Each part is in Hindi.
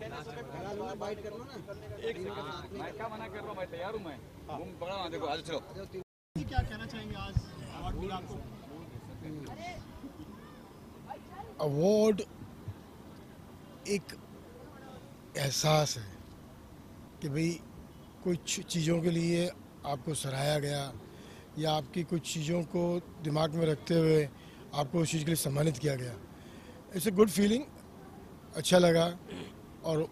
बाइट कर लो ना। एक सेकंड, मैं क्या मना कर रहा हूँ, मैं तैयार हूँ। मैं घूम पकड़ा हूँ, देखो आज चलो। क्या कहना चाहेंगे, आज अवार्ड मिला आपको? अवार्ड एक एहसास है कि भाई कुछ चीज़ों के लिए आपको सराहा गया या आपकी कुछ चीज़ों को दिमाग में रखते हुए आपको उस चीज़ के लिए सम्मानित किया गया। इट्स ए गुड फीलिंग, अच्छा लगा और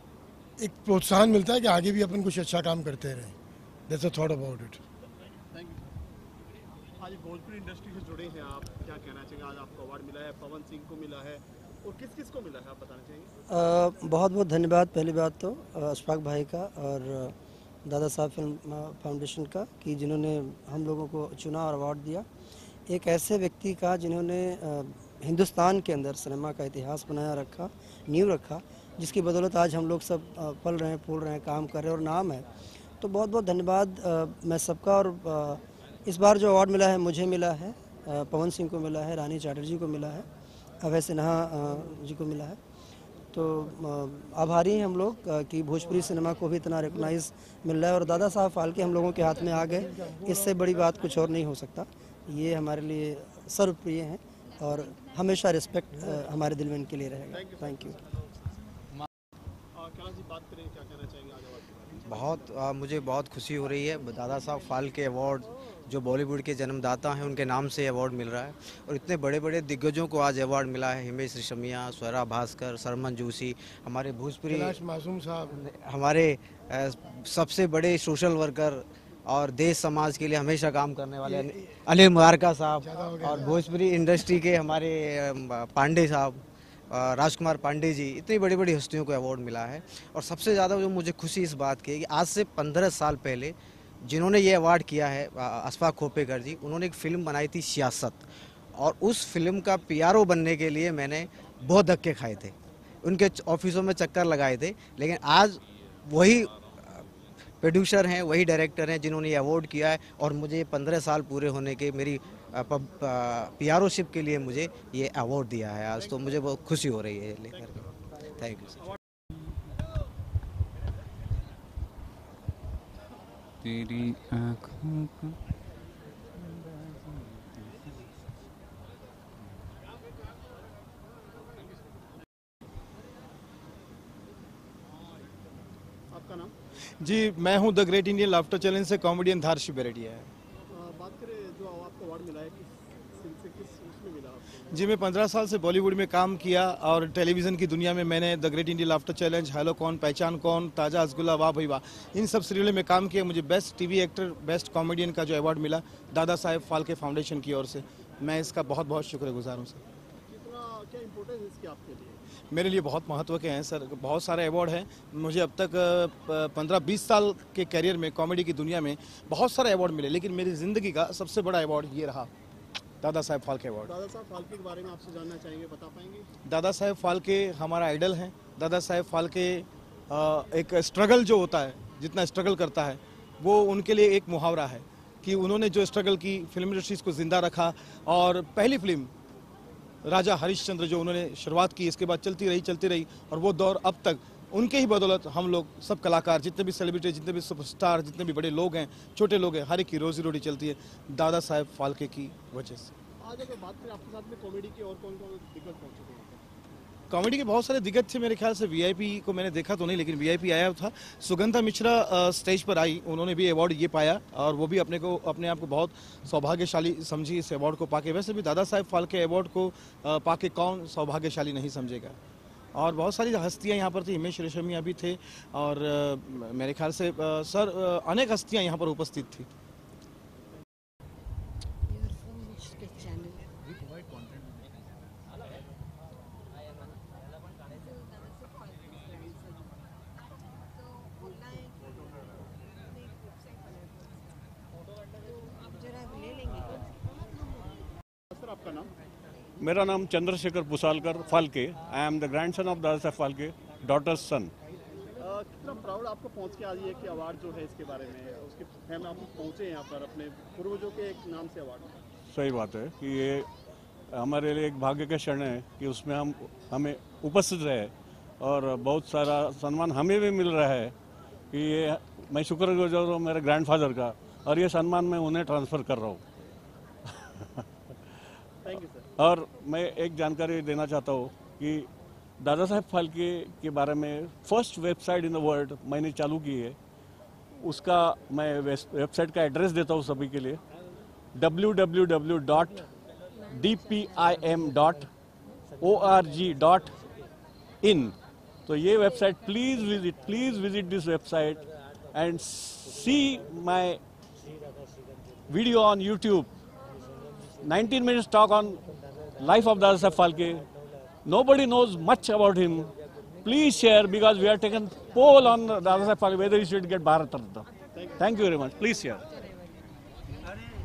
एक प्रोत्साहन मिलता है कि आगे भी अपन कुछ अच्छा काम करते रहें। That's a thought about it. Thank you. आज भोजपुरी इंडस्ट्री से जुड़े हैं आप, क्या कहना चाहेंगे? आज आपको अवार्ड मिला है, पवन सिंह को मिला है, और किस किस को मिला है आप बताना चाहेंगे? बहुत बहुत धन्यवाद पहली बात तो अशफाक भाई का और दादा साहब फिल्म फाउंडेशन का कि जिन्होंने हम लोगों को चुना और अवार्ड दिया। एक ऐसे व्यक्ति का जिन्होंने हिंदुस्तान के अंदर सिनेमा का इतिहास बनाया रखा, नींव रखा, जिसकी बदौलत आज हम लोग सब पल रहे हैं, फूल रहे हैं, काम कर रहे हैं और नाम है। तो बहुत बहुत धन्यवाद मैं सबका। और इस बार जो अवार्ड मिला है मुझे मिला है, पवन सिंह को मिला है, रानी चैटर्जी को मिला है, अभय सिन्हा जी को मिला है। तो आभारी हैं हम लोग कि भोजपुरी सिनेमा को भी इतना रिकॉग्नाइज मिल रहा है और दादा साहब फाल्के हम लोगों के हाथ में आ गए। इससे बड़ी बात कुछ और नहीं हो सकता। ये हमारे लिए सर्वप्रिय हैं और हमेशा रिस्पेक्ट हमारे दिल में इनके लिए रहेगा। Thank you. कैलाश जी, बात करें, क्या कहना चाहेंगे आज अवार्ड के बारे बहुत मुझे बहुत खुशी हो रही है। दादा साहब फाल्के अवार्ड जो बॉलीवुड के जन्मदाता हैं उनके नाम से अवार्ड मिल रहा है और इतने बड़े बड़े दिग्गजों को आज अवार्ड मिला है। हिमेश रेशमिया, स्वरा भास्कर, सरमन जोशी, हमारे भोजपुरी मासूम साहब, हमारे सबसे बड़े सोशल वर्कर और देश समाज के लिए हमेशा काम करने वाले अनिल मुबारका साहब और भोजपुरी इंडस्ट्री के हमारे पांडे साहब, राजकुमार पांडे जी, इतनी बड़ी बड़ी हस्तियों को अवार्ड मिला है। और सबसे ज़्यादा जो मुझे खुशी इस बात की है कि आज से 15 साल पहले जिन्होंने ये अवार्ड किया है अशफाक खोपेकर जी, उन्होंने एक फ़िल्म बनाई थी सियासत, और उस फिल्म का पीआरओ बनने के लिए मैंने बहुत धक्के खाए थे, उनके ऑफिसों में चक्कर लगाए थे। लेकिन आज वही प्रोड्यूसर हैं, वही डायरेक्टर हैं जिन्होंने ये अवार्ड किया है और मुझे 15 साल पूरे होने के मेरी पीआरओशिप के लिए मुझे ये अवार्ड दिया है आज। तो मुझे बहुत खुशी हो रही है लेकर के। Thank you. तेरी आँखों का आपका नाम? जी, मैं हूं the great Indian laughter challenge से कॉमेडियन धार्शी बेरेडिया है। बात करें, जो आपको अवार्ड मिला है, किस उसमें मिला आपको? जी, मैं 15 साल से बॉलीवुड में काम किया और टेलीविज़न की दुनिया में मैंने the great Indian laughter challenge, hello कौन, पहचान कौन, ताजा रसगुल्ला, वाह भाई वाह, इन सब सीरियलों में काम किया। मुझे best TV actor, best comedian का जो अवार्ड मिला दादा साहेब फाल्के फाउंडेशन की ओर से, मैं इसका बहुत बहुत शुक्रगुजार हूँ सर। क्या इम्पोर्टेंस है इसकी आपके लिए? मेरे लिए बहुत महत्व के हैं सर। बहुत सारे अवार्ड हैं। मुझे अब तक 15-20 साल के करियर में कॉमेडी की दुनिया में बहुत सारे अवार्ड मिले, लेकिन मेरी ज़िंदगी का सबसे बड़ा अवार्ड ये रहा, दादा साहेब फाल्के अवार्ड। दादा साहब फाल्के के बारे में आपसे जानना चाहेंगे, बता पाएंगे? दादा साहेब फाल्के हमारा आइडल हैं। दादा साहेब फाल्के एक स्ट्रगल जो होता है, जितना स्ट्रगल करता है वो उनके लिए एक मुहावरा है कि उन्होंने जो स्ट्रगल की, फिल्म इंडस्ट्रीज को ज़िंदा रखा। और पहली फिल्म राजा हरिश्चंद्र जो उन्होंने शुरुआत की, इसके बाद चलती रही और वो दौर अब तक उनके ही बदौलत हम लोग सब कलाकार, जितने भी सेलिब्रिटी, जितने भी सुपरस्टार, जितने भी बड़े लोग हैं, छोटे लोग हैं, हर एक की रोजी रोटी चलती है दादा साहेब फाल्के की वजह से। आज अगर बात करें आपके साथ में कॉमेडी की, और कौन कौन दिग्गज पहुंचे थे? कॉमेडी के बहुत सारे दिग्गज थे। मेरे ख्याल से वीआईपी को मैंने देखा तो नहीं, लेकिन वीआईपी आया था। सुगंधा मिश्रा स्टेज पर आई, उन्होंने भी अवार्ड ये पाया और वो भी अपने आप को बहुत सौभाग्यशाली समझी इस अवार्ड को पाके। वैसे भी दादा साहेब फाल्के अवार्ड को पाके कौन सौभाग्यशाली नहीं समझेगा। और बहुत सारी हस्तियां यहाँ पर थी, हिमेश रेशमिया भी थे और मेरे ख्याल से सर अनेक हस्तियां यहाँ पर उपस्थित थी। सर, आपका नाम? मेरा नाम Chandrashekhar Pusalkar Phalke. I am the grandson of Dada Saheb Phalke, daughters सन। कितना प्राउड आपको पहुंच के आज ये कि अवार्ड जो है इसके बारे में, उसके फैमिली आप पहुंचे यहाँ पर अपने पूर्वजों के एक नाम से अवार्ड? सही बात है कि ये हमारे लिए एक भाग्य का क्षण है कि उसमें हमें उपस्थित रहे और बहुत सारा सम्मान हमें भी मिल रहा है कि ये मैं शुक्रगुजार हूँ मेरे ग्रैंडफादर का, और ये सम्मान मैं उन्हें ट्रांसफ़र कर रहा हूँ। Thank you sir. और मैं एक जानकारी देना चाहता हूँ कि दादा साहब फाल्के के बारे में first website in the world मैंने चालू की है। उसका मैं वेबसाइट का एड्रेस देता हूँ सभी के लिए, www.dpim.org.in। तो ये website please visit this website and see my video on YouTube, 19 minutes talk on life of Dada Saheb Phalke. Nobody knows much about him. Please share, because we are taken poll on Dada Saheb Phalke whether he should get Bharat Ratna. Thank you very much. Please share.